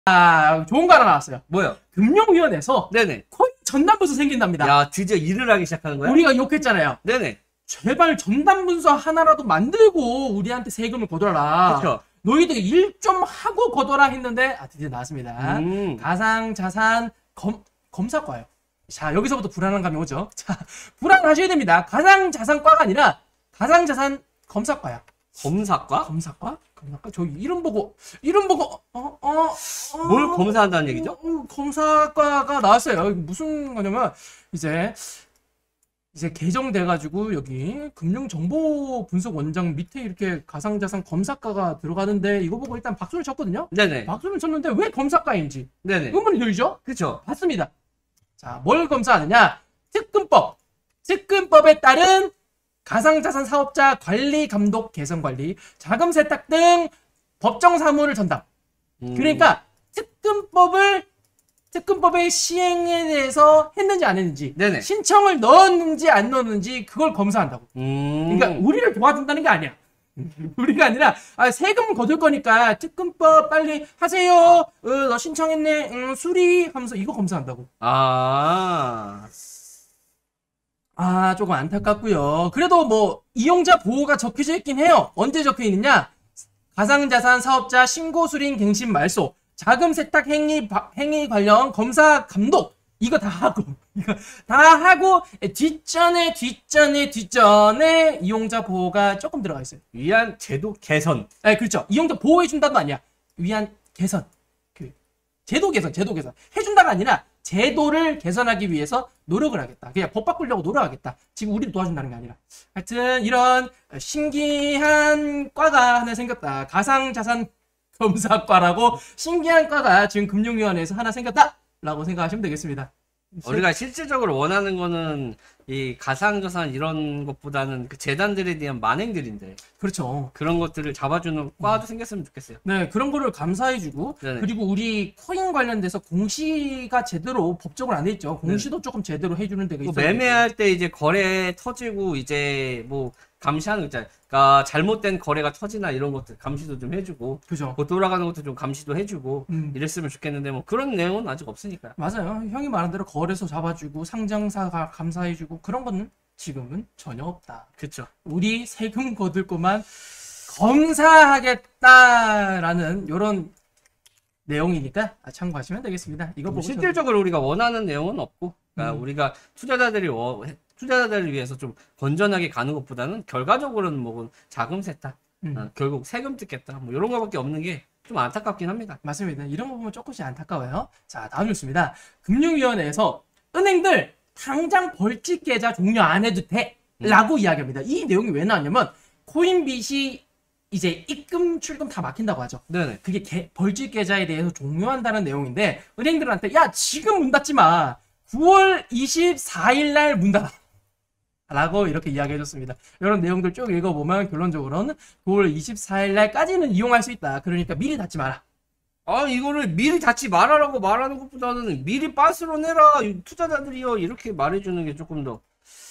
좋은 거 하나 나왔어요. 뭐요? 금융위원회에서 네네. 코인 전담부서 생긴답니다. 야, 드디어 일을 하기 시작하는 거야? 우리가 욕했잖아요. 네네. 제발 전담분서 하나라도 만들고 우리한테 세금을 거둬라. 그쵸. 너희들 일 좀 하고 거둬라 했는데 드디어 나왔습니다. 음. 가상자산 검사과요. 자, 여기서부터 불안한 감이 오죠. 자, 불안하셔야 됩니다. 가상자산과가 아니라 가상자산 검사과야. 검사과? 검사과? 검사과? 저기 이름 보고 뭘 검사한다는 얘기죠? 검사과가 나왔어요. 이게 무슨 거냐면 이제 개정돼가지고 여기 금융정보분석원장 밑에 이렇게 가상자산 검사과가 들어가는데 이거 보고 일단 박수를 쳤거든요. 네네. 박수를 쳤는데 왜 검사과인지 네네. 의문이 들죠? 그쵸. 봤습니다. 자, 뭘 검사하느냐? 특근법에 따른 가상자산 사업자 관리 감독 개선 관리 자금 세탁 등 법정 사무를 전담. 그러니까 특근법의 시행에 대해서 했는지 안 했는지, 네네. 신청을 넣었는지 안 넣었는지 그걸 검사한다고. 그러니까 우리를 도와준다는 게 아니야. 우리가 아니라 세금 거둘 거니까 특근법 빨리 하세요. 너 신청했네. 수리하면서 이거 검사한다고. 조금 안타깝고요. 그래도 뭐 이용자 보호가 적혀져 있긴 해요. 언제 적혀 있느냐? 가상자산 사업자 신고 수린 갱신 말소 자금 세탁 행위 관련 검사 감독 이거 다 하고 뒷전에 이용자 보호가 조금 들어가 있어요. 위안 제도 개선. 네, 그렇죠. 이용자 보호해 준다도 아니야. 위안 개선. 제도 개선 해준다가 아니라 제도를 개선하기 위해서 노력을 하겠다. 그냥 법 바꾸려고 노력하겠다. 지금 우리를 도와준다는 게 아니라. 하여튼 이런 신기한 과가 하나 생겼다. 가상자산 검사과라고 신기한 과가 지금 금융위원회에서 하나 생겼다라고 생각하시면 되겠습니다. 우리가 실질적으로 원하는 거는 이 가상자산 이런 것보다는 그 재단들에 대한 만행들인데. 그렇죠. 그런 것들을 잡아주는 과도 생겼으면 좋겠어요. 네, 그런 거를 감사해주고 네네. 그리고 우리 코인 관련돼서 공시가 제대로 법적으로 안 돼 있죠. 공시도 조금 제대로 해주는 데가 있어요. 매매할 때 이제 거래 터지고 이제 뭐 감시하는 거 있잖아요. 그러니까 잘못된 거래가 터지나 이런 것들 감시도 좀 해주고, 그죠. 그 돌아가는 것도 좀 감시도 해주고 이랬으면 좋겠는데 뭐 그런 내용은 아직 없으니까요. 맞아요. 형이 말한 대로 거래소 잡아주고 상장사가 감사해주고 그런 거는 지금은 전혀 없다. 그렇죠. 우리 세금 거둘 것만 검사하겠다라는 이런 내용이니까 참고하시면 되겠습니다. 이거 보고 실질적으로 우리가 원하는 내용은 없고, 그러니까 우리가 투자자들을 위해서 좀 건전하게 가는 것보다는 결과적으로는 뭐 자금 세탁, 결국 세금 뜯겠다, 뭐 이런 거밖에 없는 게 좀 안타깝긴 합니다. 맞습니다. 이런 거 보면 조금씩 안타까워요. 자, 다음 뉴스입니다. 금융위원회에서 은행들 당장 벌칙 계좌 종료 안 해도 돼 라고 이야기합니다. 이 내용이 왜 나왔냐면 코인빗이 이제 입금 출금 다 막힌다고 하죠. 네네. 그게 벌칙 계좌에 대해서 종료한다는 내용인데 은행들한테 야 지금 문 닫지 마. 9월 24일 날 문 닫아. 라고 이렇게 이야기해줬습니다. 이런 내용들 쭉 읽어보면 결론적으로는 9월 24일 날까지는 이용할 수 있다. 그러니까 미리 닫지 마라. 이거를 미리 닫지 말아라고 말하는 것보다는 미리 빤스로 내라 투자자들이요 이렇게 말해주는 게 조금 더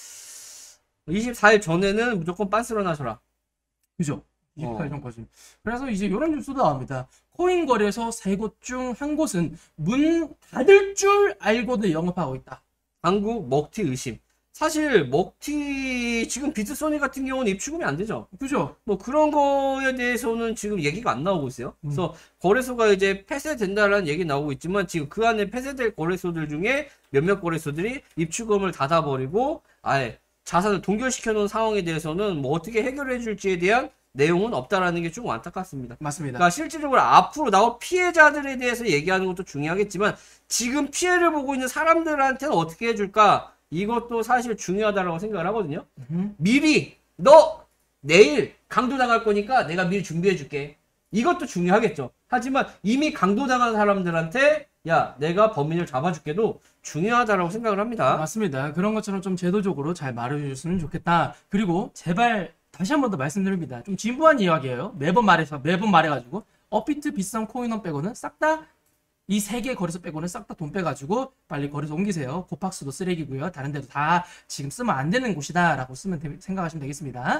24일 전에는 무조건 빤스로 나셔라. 그죠? 24일 전까지. 그래서 이제 이런 뉴스도 나옵니다. 코인 거래소 3곳 중 한 곳은 문 닫을 줄 알고도 영업하고 있다. 한국 먹튀 의심. 사실 먹튀 지금 비트소니 같은 경우는 입출금이 안 되죠. 그죠? 뭐 그런 거에 대해서는 지금 얘기가 안 나오고 있어요. 그래서 거래소가 이제 폐쇄된다라는 얘기 나오고 있지만 지금 그 안에 폐쇄될 거래소들 중에 몇몇 거래소들이 입출금을 닫아버리고 아예 자산을 동결시켜 놓은 상황에 대해서는 뭐 어떻게 해결해 줄지에 대한 내용은 없다라는 게 좀 안타깝습니다. 맞습니다. 그러니까 실질적으로 앞으로 나올 피해자들에 대해서 얘기하는 것도 중요하겠지만 지금 피해를 보고 있는 사람들한테는 어떻게 해줄까? 이것도 사실 중요하다고 생각을 하거든요. 미리 너 내일 강도 당할 거니까 내가 미리 준비해 줄게. 이것도 중요하겠죠. 하지만 이미 강도 당한 사람들한테 야 내가 범인을 잡아줄게도 중요하다고 생각을 합니다. 맞습니다. 그런 것처럼 좀 제도적으로 잘 말해주셨으면 좋겠다. 그리고 제발 다시 한 번 더 말씀드립니다. 좀 진부한 이야기예요. 매번 말해가지고 업비트 비싼 코인원 빼고는 싹 다 이 3개 거래소 빼고는 싹 다 돈 빼가지고 빨리 거래소 옮기세요. 고팍스도 쓰레기고요. 다른 데도 다 지금 쓰면 안 되는 곳이다 라고 생각하시면 되겠습니다.